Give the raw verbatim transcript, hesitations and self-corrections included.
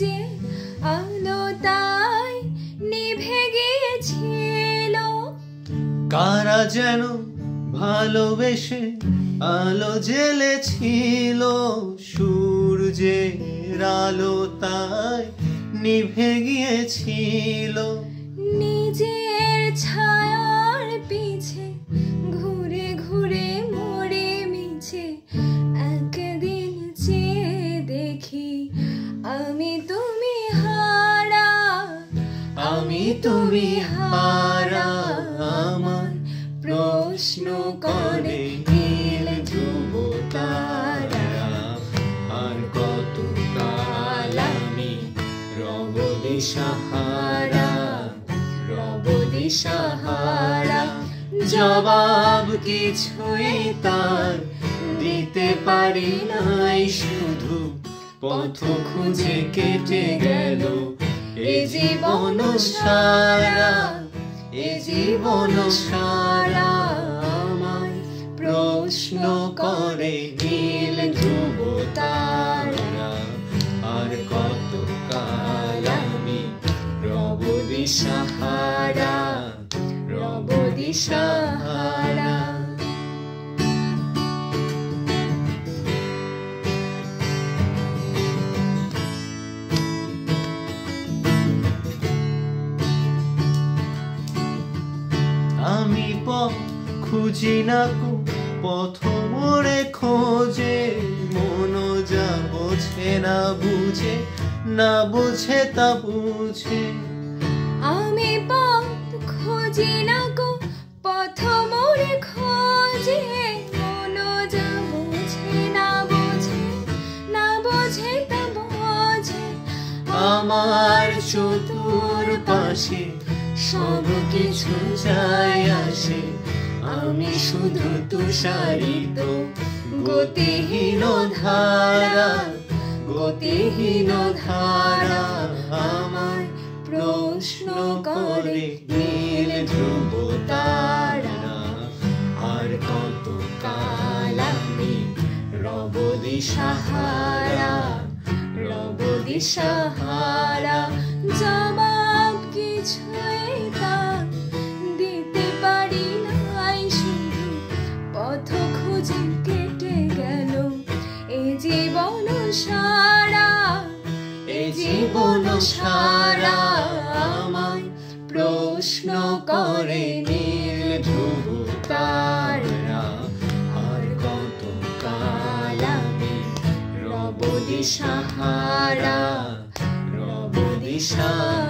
যে আলো তাই নিভে গিয়েছিল। কারা যেন ভালোবেসে আলো জ্বেলেছিল, সূর্যের আলো তাই নিভে গিয়েছিল। নিজের ছায়ার পিছে ঘুরে ঘুরে মরে মিছে একদিন চেয়ে দেখি আমি তুমি হারা, আমি তুমি হারা। আমার প্রশ্ন করে নীল ধ্রুব তারা, আর কত কাল আমি রব দিশাহারা, রব দিশাহারা। জবাব কিছুই তার দিতে পারি নাই, শুধু পথ খুঁজে কেটে গেল এ জীবন সারা, এ জীবন সারা। আমায় প্রশ্ন করে নীল ধ্রুব তারা, আর কত কাল আমি রব দিশাহারা, রব দিশাহারা। আমি পথ খুঁজি না কো পথ মোড়ে খোঁজে, মন যা বোঝে না বুঝে, না বুঝে তা বুঝে। আমি পথ খুঁজি না গো পথ মোরে খোঁজে, মন যা বোঝে না বোঝে, না বোঝে তা বোঝে। আমার চতুর পাশে সব কিছু যায় আসে, আমি শুধু তুষারিত গতিহীন ধারা, গতিহীন ধারা। আমার প্রশ্ন করে নীল ধ্রুব তারা, আর কত কাল আমি রব দিশাহারা, রব দিশাহারা। জবাব কিছুই তার দিতে পারি নাই, শুধু পথ খুঁজে কেটে গেল এ জীবন সারা, এ জীবন সারা। আমায় প্রশ্ন করে নীল ধ্রুব তারা, আর কত কাল আমি রব দিশাহারা, রব দিশাহারা।